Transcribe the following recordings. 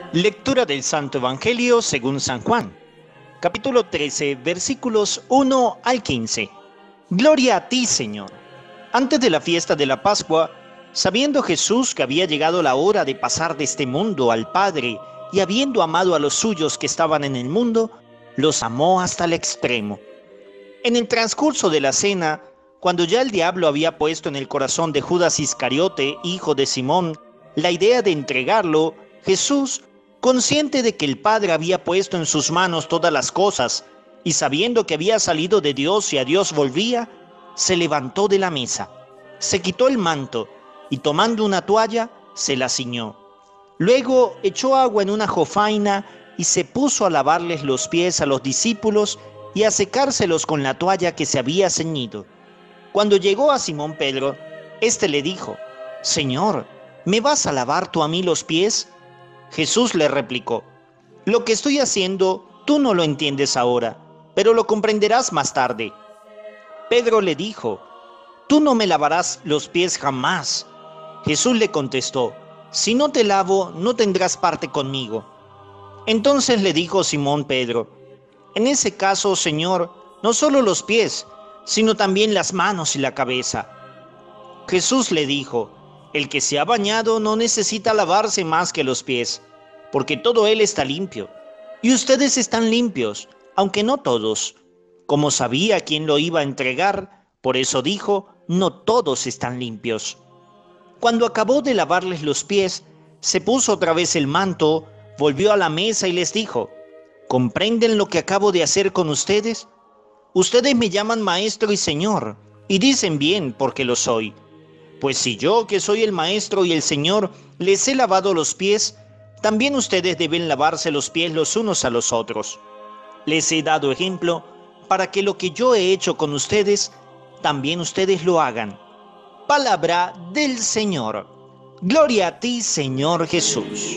Lectura del Santo Evangelio según San Juan, capítulo 13, versículos 1 al 15. Gloria a ti, Señor. Antes de la fiesta de la Pascua, sabiendo Jesús que había llegado la hora de pasar de este mundo al Padre, y habiendo amado a los suyos que estaban en el mundo, los amó hasta el extremo. En el transcurso de la cena, cuando ya el diablo había puesto en el corazón de Judas Iscariote, hijo de Simón, la idea de entregarlo, Jesús, consciente de que el Padre había puesto en sus manos todas las cosas, y sabiendo que había salido de Dios y a Dios volvía, se levantó de la mesa, se quitó el manto, y tomando una toalla, se la ciñó. Luego echó agua en una jofaina y se puso a lavarles los pies a los discípulos y a secárselos con la toalla que se había ceñido. Cuando llegó a Simón Pedro, éste le dijo: «Señor, ¿me vas a lavar tú a mí los pies?». Jesús le replicó: «Lo que estoy haciendo tú no lo entiendes ahora, pero lo comprenderás más tarde». Pedro le dijo: «Tú no me lavarás los pies jamás». Jesús le contestó: «Si no te lavo, no tendrás parte conmigo». Entonces le dijo Simón Pedro: «En ese caso, Señor, no solo los pies, sino también las manos y la cabeza». Jesús le dijo: «El que se ha bañado no necesita lavarse más que los pies, porque todo él está limpio. Y ustedes están limpios, aunque no todos». Como sabía quién lo iba a entregar, por eso dijo: «No todos están limpios». Cuando acabó de lavarles los pies, se puso otra vez el manto, volvió a la mesa y les dijo: «¿Comprenden lo que acabo de hacer con ustedes? Ustedes me llaman maestro y señor, y dicen bien porque lo soy. Pues si yo, que soy el maestro y el señor, les he lavado los pies, también ustedes deben lavarse los pies los unos a los otros. Les he dado ejemplo para que lo que yo he hecho con ustedes, también ustedes lo hagan». Palabra del Señor. Gloria a ti, Señor Jesús.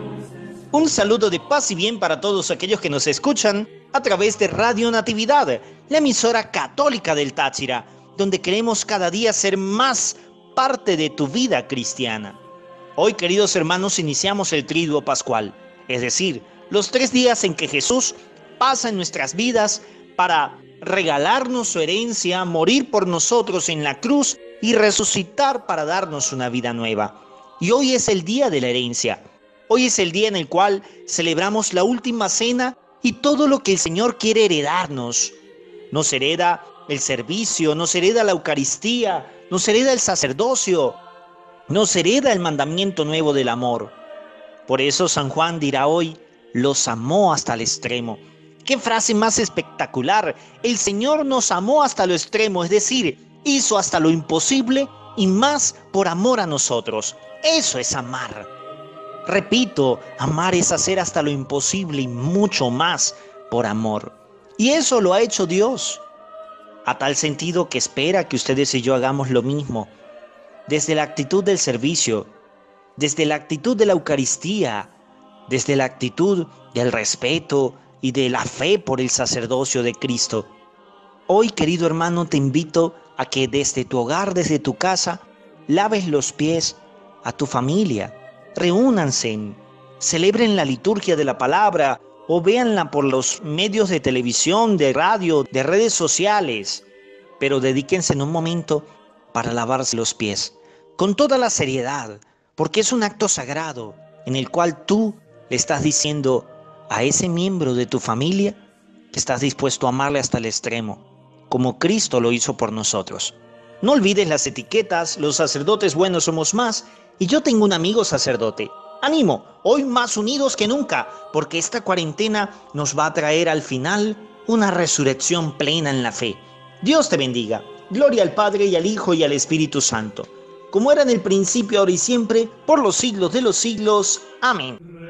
Un saludo de paz y bien para todos aquellos que nos escuchan a través de Radio Natividad, la emisora católica del Táchira, donde queremos cada día ser más parte de tu vida cristiana. Hoy, queridos hermanos, iniciamos el Triduo Pascual, es decir, los 3 días en que Jesús pasa en nuestras vidas para regalarnos su herencia, morir por nosotros en la cruz y resucitar para darnos una vida nueva. Y hoy es el día de la herencia. Hoy es el día en el cual celebramos la última cena y todo lo que el Señor quiere heredarnos. Nos hereda el servicio, nos hereda la Eucaristía, nos hereda el sacerdocio, nos hereda el mandamiento nuevo del amor. Por eso San Juan dirá hoy: los amó hasta el extremo. ¡Qué frase más espectacular! El Señor nos amó hasta lo extremo, es decir, hizo hasta lo imposible y más por amor a nosotros. Eso es amar. Repito, amar es hacer hasta lo imposible y mucho más por amor. Y eso lo ha hecho Dios, a tal sentido que espera que ustedes y yo hagamos lo mismo, desde la actitud del servicio, desde la actitud de la Eucaristía, desde la actitud del respeto y de la fe por el sacerdocio de Cristo. Hoy, querido hermano, te invito a que desde tu hogar, desde tu casa, laves los pies a tu familia. Reúnanse, celebren la liturgia de la palabra o véanla por los medios de televisión, de radio, de redes sociales. Pero dedíquense en un momento para lavarse los pies, con toda la seriedad, porque es un acto sagrado en el cual tú le estás diciendo a ese miembro de tu familia que estás dispuesto a amarle hasta el extremo, como Cristo lo hizo por nosotros. No olvides las etiquetas: los sacerdotes buenos somos más, y yo tengo un amigo sacerdote. ¡Ánimo! Hoy más unidos que nunca, porque esta cuarentena nos va a traer al final una resurrección plena en la fe. Dios te bendiga. Gloria al Padre, y al Hijo, y al Espíritu Santo, como era en el principio, ahora y siempre, por los siglos de los siglos. Amén.